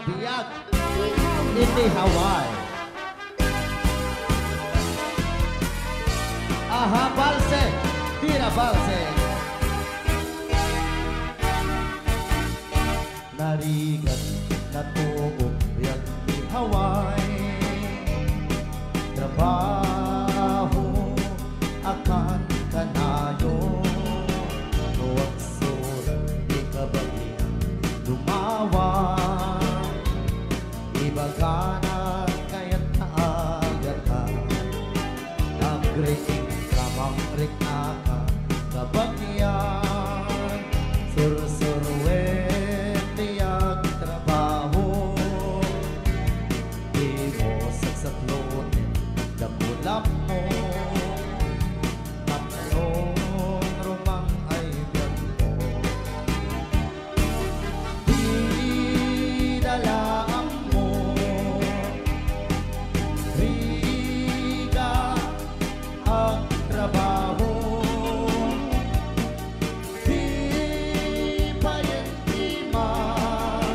Biag, hindi Hawaii. Aha, balse, tira balse. Narigat na tuong Biag di Hawaii. Trabaho akan kanayo. Huwag surat di kabagian lumawa. Ibaga na kaya't naagat ka. Nagriing kamang rikaka kabagyan. Sursurwen tiyag trabaho. Di mo saksaklotin damulap mo. Tatlong rumang ay biyan mo. Di dalaang mo. Riga ang trabaho. Di payentima.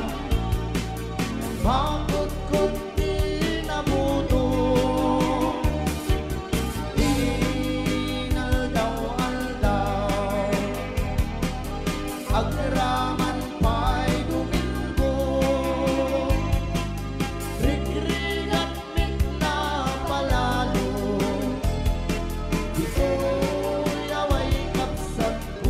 Makot-kot di nabuto. Inaldaw-aldaw. Agraman pa'y Domingo. Rig-rigat mit na palalo. Di ko yaway kapsat ko.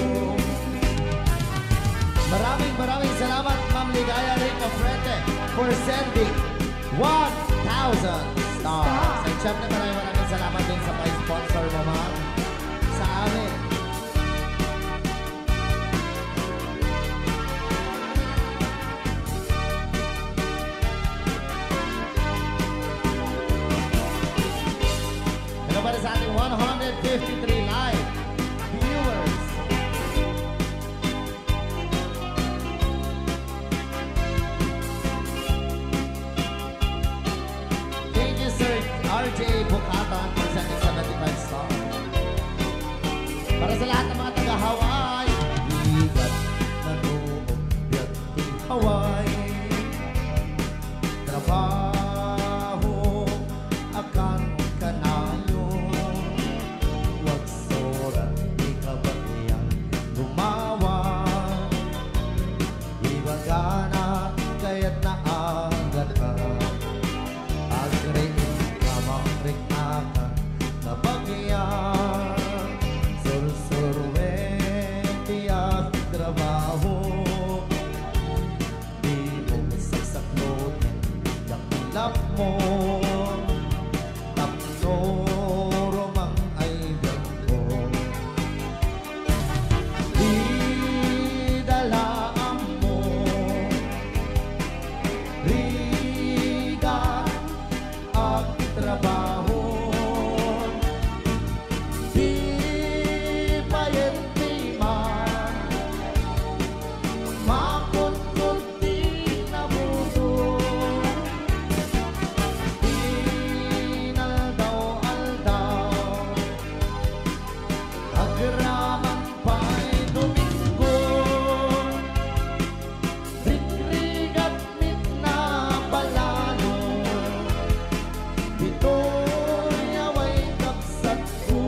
Maraming salamat, Ma'am Ligaya Rica Frente, for sending 1,000 stars. And syempre maraming salamat din sa pa-sponsor mo, ma'am, sa amin. Hello para sa ating 153 live viewers. Thank you, Sir RJ Bukatan, for sending 75 stars. Para sa lahat ng mga taga-Hawaii, bigat na noong Biag di Hawaii. Trabaho akan kanayo. Huwag surat di kabagian gumawa. Ibaga na kaya't naagat ka. Agring kamang rikaka kabagyan. Sursurwen tiyag trabaho. Di mo saksaklotin dakulap mo. Tapno romang ay biyan ko. Di dalaang mo. Riga ang trabaho. Di payentiman. Makot-kot di nabuto. Inaldaw-aldaw. Agraman pa'y Domingo. Rig-rigat mit na palalo. Dito'y yaway kapsat ko.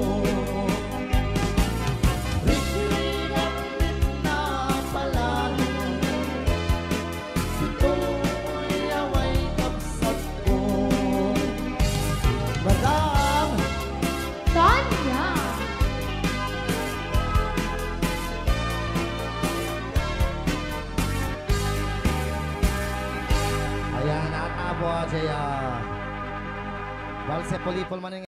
Rig-rigat mit na palalo. Dito'y yaway kapsat ko. Madam Tonyang. ayan, natabo siya. Balse polipol man